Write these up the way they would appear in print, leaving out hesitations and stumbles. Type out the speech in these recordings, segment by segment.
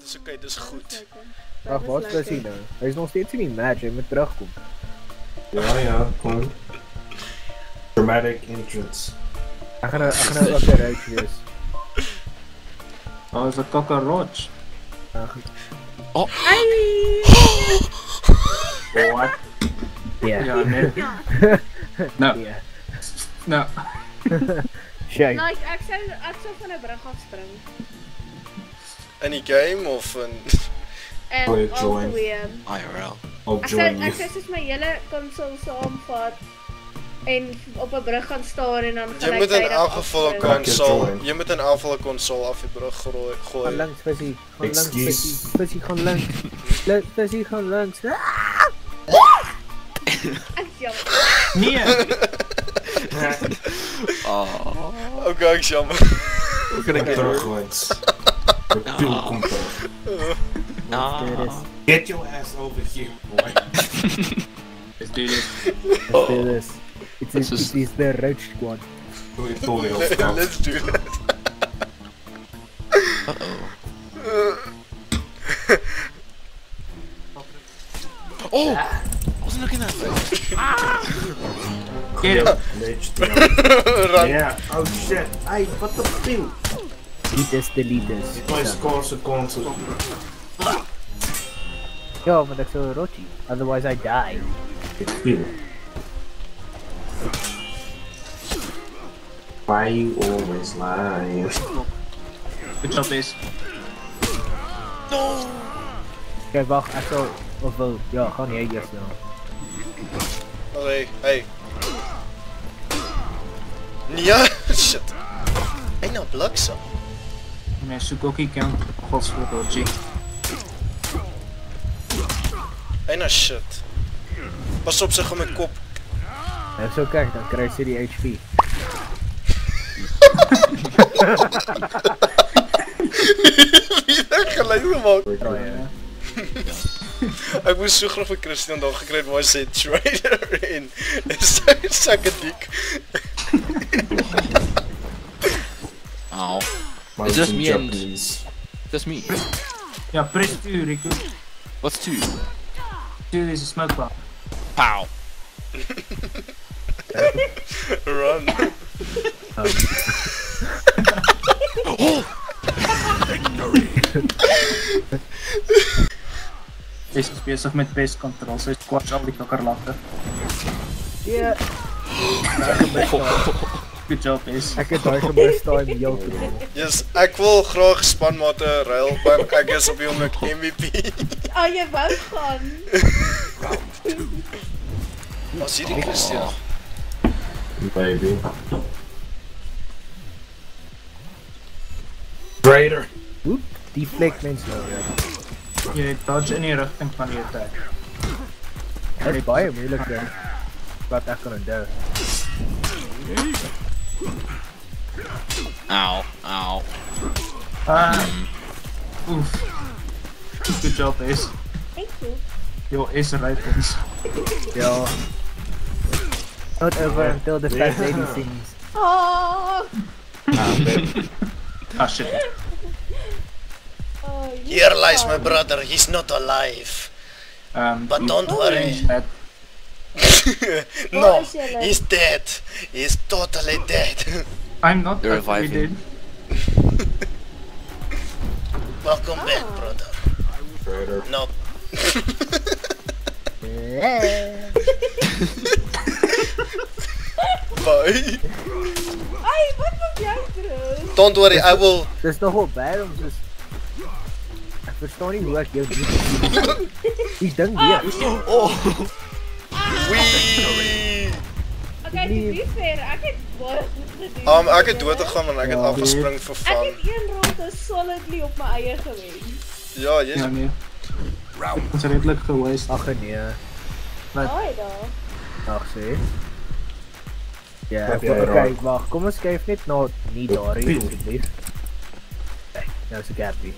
Dis okay, dis goed. Ag, wat is hy nou? Hy is nog steeds in die match, hy moet terugkom. Ja, kom. Dramatic entrance. Ek gaan nou op die road wees. Oh, is 'n cockroach. Oh. What? Ja. Ja, nee. No. Ja. No. Shame. Like, ek sou van 'n brug af spring. In die game of in... En Oh, al join. twee. IRL. I'll Ek join sou you. soos my hele konsol saamvat en op 'n brug gaan staan en dan Jy moet in elk geval 'n afspring. konsol, join. jy moet in elk geval 'n konsol af die brug Gaan gooi. links, visie. Gaan links, Excuse. visie gaan links. Visie gaan links. Ek jammer. Nee. Oh. Okay, ek jammer. Hoe kan ek dit Terug links. De piel komt terug. Nou. Get your ass over here, boy. Let's do this. Let's do this. It is the roach squad. Doe je voor je hoofd. Let's do it. Oh! I wasn't looking that way. Get him. Run. Ja, oh shit. Hey, wat de piel. Delete this. Dit was consequenties. Ja, maar ek sou rotty. Otherwise I die. Dit piel. Why you always lie? Good job, Ace. Kijk, wacht, ek sal... Of wel, ja, gaan jy eers nou. Okay, hey. Nee, shit. Hy nou bliksem. Nee, soek ook die kant. Godsverdomme, G. Hy nou shit. Pas op sy gaan met kop. Ek sal kyk, dan kry sy die HP. Wie het geluid gemaak? Draai, hè. Ek moes so graag vir Christian daar gekry het waar hy sê trader en sy sakke dik. Ow. Maar It's just in me and- Japanese. That's me. Ja, press 2, Riku. What's 2? 2 is a smoke bomb. Pow. Run. Ace is bezig met pest control, so hy squash al die kakkerlakke. Ja. Good job, Ace. Ek het daai gemis daai heel te. Yes, ek wil graag spanmate ruil, want ek is op die oomblik MVP. Jy wou gaan. Wat sê die Christian? Baby. Raider. Oep, deflect mens nou weer. Jy dodge in die richting van die attack. Dit is baie moeilik ding. Wat ek kan onthou. Ow. Ow. Oef. Good job, Ace. Thank you. Yo, Ace rifles. Ja. Not over until the fat lady sings. Oh, Ah, shit. Here lies my brother, he's not alive. But don't worry. No, he's dead. He's totally dead. I'm not You're actually reviving. dead. Welcome back, brother. Raider. No. Bye. Ai, wat maak jy terug? Don't worry, I will... Dis nogal bad om soos... Ek verstaan nie hoe ek jou doen. Die ding weer. Wee. Okay, to be fair, ek het baie goed gedoen. Ek het dood gegaan en ek het afgespring vir Ek fun. het een ronde solidly op my eie gewen. Ja, jy Ja, is... nee. Het is redelijk geweest. Ag nee. Daai daar. Ag sê. Ja, Heb jy okay, raak? wag. Kom ons kyk net na nie daarin asseblief. Kyk, nou is ek happy.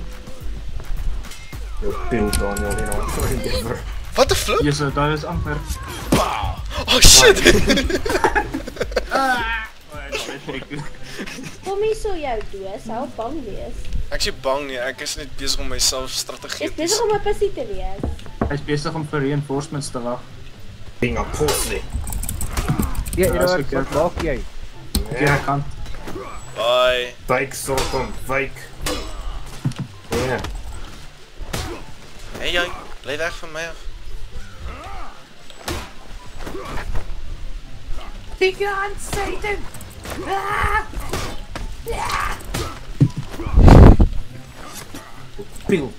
Your pill, Daniel, you know, sorry, Denver. Wat een flip? Yes, dat is amper. Oh shit! Kom hier so jou doos, hou bang wees. Ek is nie bang nie, ek is net besig om myself Is strategies. besig om 'n passie te wees. Hy is besig om vir reinforcements te wag. Being a pussy. Ja, Ja, is Eduard, oké. wat maak jy? Ja, kant. Bye. Fake Sultan, fake. Ja. Hey jy, bly weg van my af. Pil.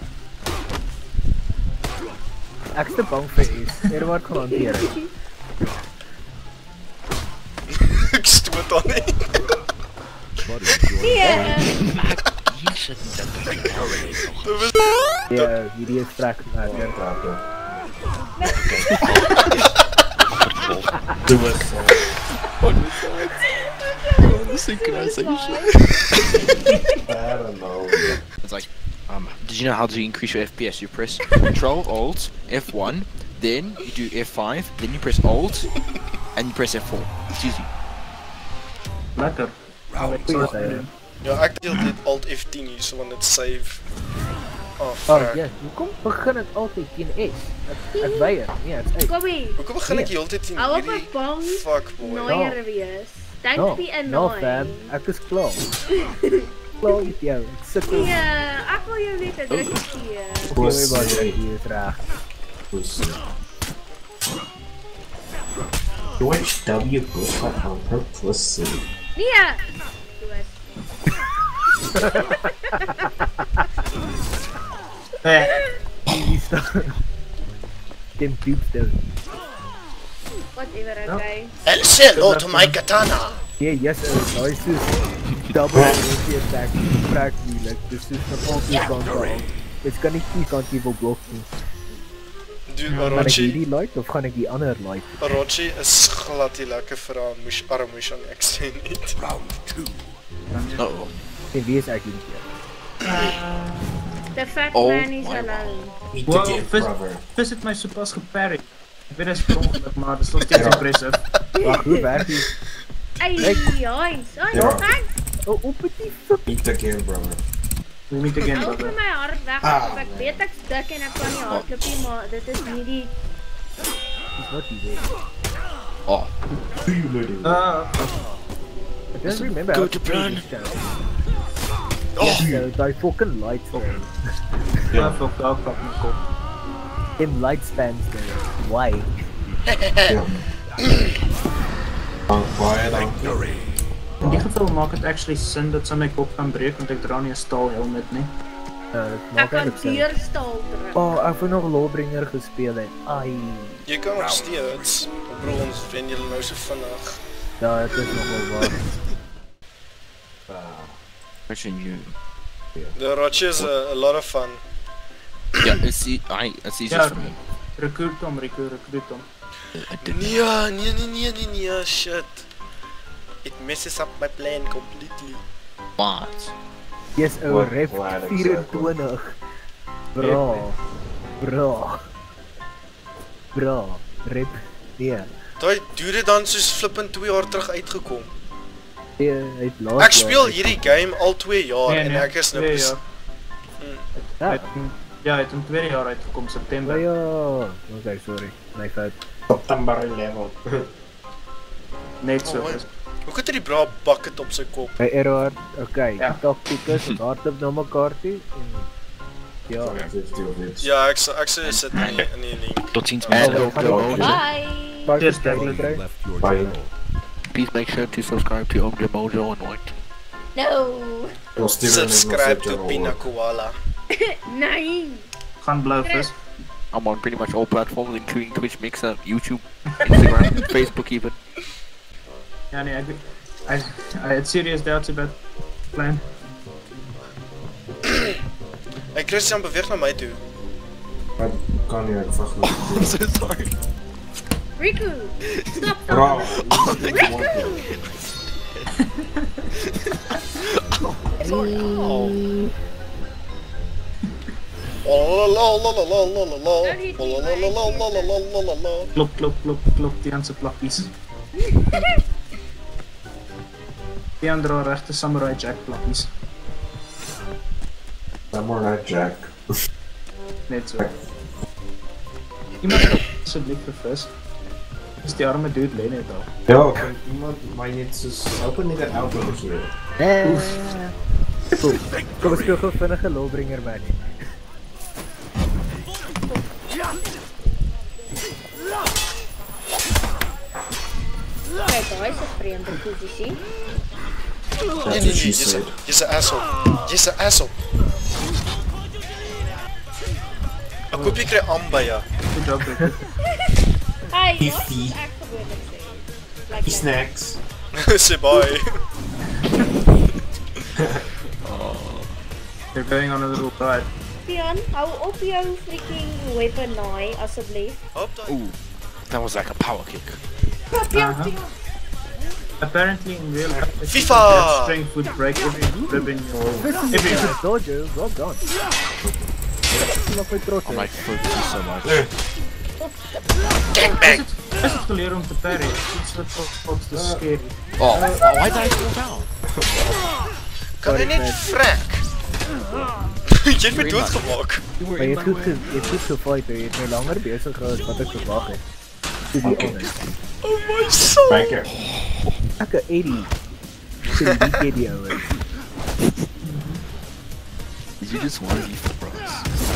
Ek is te bang vir is. Eduard kan hanteer het. Ek stoot aan nie. Nee, Hier sit dit nog. Ja, hierdie is trek. Doe het. Synchronization. I don't know. It's like, did you know how to increase your FPS? You press Control Alt F1, then you do F5, then you press Alt, and you press F4. It's easy. Lekker. Ja, ek deel dit Alt F10 hier, so want dit save. Oh, Oh, fuck. ja, hoekom begin ek altyd teen S? Ek weier. Nee, ek is uit. kom hier. Hoekom begin ek die hele tyd in Hou op hierdie met bang fuck boy? noier wees. Don't No, be no fam, annoying. ek is klaar. Klaar met jou, ek sukkel. Nee, ek wil jou net 'n drukkie gee. Sorry, maar jy is reg. Pussy. George W. Bush got on her pussy. Nee. Doos. Hierdie staan. Dem diepste. Whatever, okay. And say hello to my katana. Nee, yes, daai is soos double attack, crack me, like, dis is van altyd kant af. Dit kan nie die kant hier wil blok nie. Dude, Gaan ek Orochi, hierdie light of gaan ek die ander light? Orochi is glad nie lekker vir haar armoes aan ek sê net. Uh-oh. En wie is ek hier? The fat Oh man is my alone. Eat Wow, the gift, vis- brother. Vis het my sopas geparry. Ek weet dit is ongeluk, maar dit is nog steeds impressive. Wag, hoe werk die? Hey, Heinz. Ja. Kyk, Oh, op die fuck. Eat the gift, brother. We meet again, hou brother. vir my hart weg. Ah, Ek weet ek stik en ek kan nie hardloop nie, maar dit is nie die Dis wat die weet. Oh. Who you looting? I don't remember Go how to play plan. this show. So, die fucking lights there. Ja, fuck, daar pak my kop. Them light spans there. Why? Yeah. Quiet, In die geval maak het actually sin dat sy my kop kan breek, want ek dra nie 'n staal helmet nie. Dit ek maak kan eintlik sin. deurstaal druk. Oh, ek het nog Lawbringer gespeel het. Ai. Jy kan nog steeds, bro, ons wen julle nou so vinnig. Ja, dit is nogal waar. Question you. The Orochi is a lot of fun. Yeah, it's easy Ja, for me. recruit hom. I did. Nee, shit. It messes up my plan completely. What? Yes, ou What rep plan 24. Bro. Rep. Nee. Daai dude het dan soos flippend 2 jaar terug uitgekom. Nee, hy het laat. Ek speel hierdie game al 2 jaar Nee, en nee, ek is nou 2 bes- jaar. Ja. Ja, hy het in 2 jaar uitgekom, September. Ja. Okay, sorry. My fout. September 11. Net so. Oh, hoe het hy die bra bucket op sy kop? Hey Error. Okay, Ja. taktiek is hardloop na mekaar toe en ja. 50 of iets. Ja, ek sê sit in die link. Tot ziens, Oh, man. gaan we- Bye. Cheers, Kry. Bye. Please make sure to subscribe to Omega Mojo and White. No. Well, Steven is not Subscribe to such an Pina old- Koala. Nee. Gaan blou vis. I'm on pretty much all platforms, including Twitch, Mixer, YouTube, Instagram, Facebook even. Ja nee, I had serious doubts about plan. Hey Christian, beweeg na my toe. Ik kan niet, ik wacht nog. I'm so sorry. Riku. Stop. Bro. Klop, die aan sy plakkies. Die ander dra regte Samurai Jack plakkies. Samurai Night Jack. Net so. Iemand het asseblief vervis. Is die arme dude lê net al. Ja, kan iemand my net soos open net 'n auto of so. Cool. Kom ons speel gou vinnige Lawbringer man. Kijk, daar is een vreemde positie. Nee, jy's 'n asshole. Jy's 'n asshole. Ek koop jy kry ambay ja. Good job, Rick. Hey, Die wat vie. is ek gewoonlik sê? Die snacks. Sê bye. They're going on a little ride. Pian, hou op jou freaking weapon naai, asseblief. Hop dan. Ooh, that was like a power kick. Pian, Uh-huh. Apparently in real life, if FIFA! you get that strength would break every rib in your... This is a dojo, well done. Nog my trots. I'm like, fuck you so much. Gangbang. Is het geleerd om te parry? Iets wat te scary. Oh, why did I fall down? Kan jy net frek? Jy het my doodgemaak. Maar jy het goed gefight, jy het my langer besig gehou as wat ek verwag het. To be honest. Oh my soul. Biker. Ek 'n 80. Sien die video is. Did you just want to be for bros?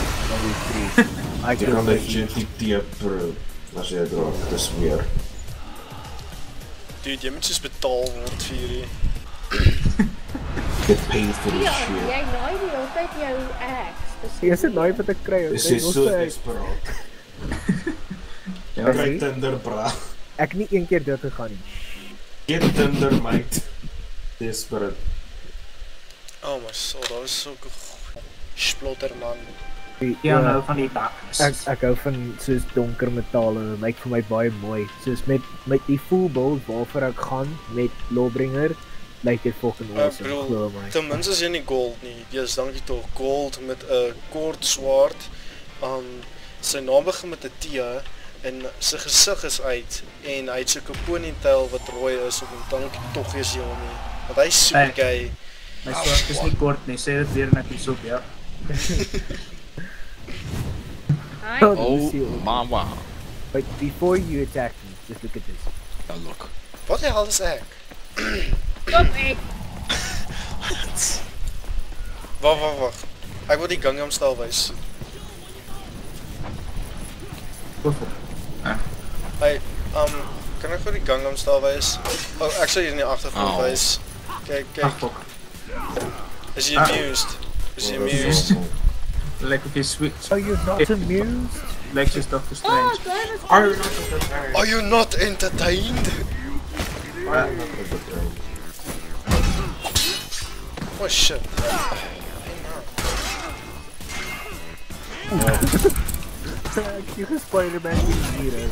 I Jy kan net GT Pro as jy draak, dis meer. Dude, jy moet soos betaal word vir hierdie. Get paid for this Pian, shit. jy naai die hele tyd jou axe. Jy is 'n naai wat ek kry. Dis is so desperaat. Ja, Kry Tinder bra. Ek nie een keer dood gegaan nie. Get Tinder mate. Desperate. Oh my soul, dat was so splotter man. ja, nou van die darkness. Ek hou van soos donker metale, lyk vir my baie mooi. Soos met die full build waarvoor ek gaan met Lawbringer, lyk dit fucking awesome, glo my. Ten minste is jy nie gold nie. Yes, dankie tog. Gold met 'n kort swaard. Sy naam begin met 'n T en sy gesig is uit en hy het so 'n ponytail wat rooi is op hom. Dankie tog is jy hom nie. Want hy's super gay. My sword is nie kort nie, sê dit weer en ek is op, ja. Hi. Oh, my wow. But before you attack me, just look at this. Now look. Wat die hel is ek? Kom ek. Wag. Ek wil die Gangnam Style wys. Go for it. Hey, kan ek vir die Gangnam Style wys? Oh, ek sal hier in die agtergrond Oh. wys. Kyk. Ag, fuck. Is jy amused? Is jy amused? Like of his sweet. Oh, you're not amused? Like just Doctor Oh, Strange. daar is Are you not entertained? Oh shit. You can Spider-Man die hero.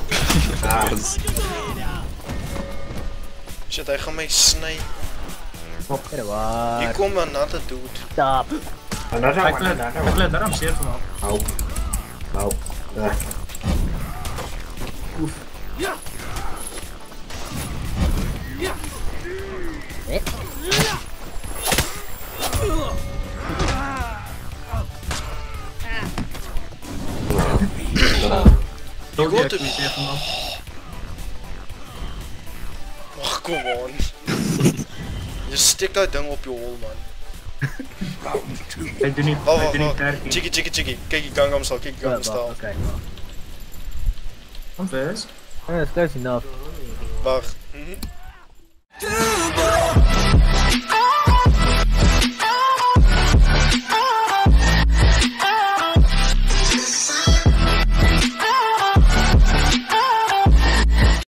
Shit, hy gaan my sny. Here waar. Hier kom another dude. Stop. Ek wil daarom seer gemaak. Hou. You Wil got to ek nie seer gemaak. Ag, kom on. Jy steek daai ding op jou hol man. Ek doen nie Wag. kerkie. Chiki. Kyk die Gangnam Style, kyk die Gangnam Style. Okay. Kom vers. That's close enough. Wag. Two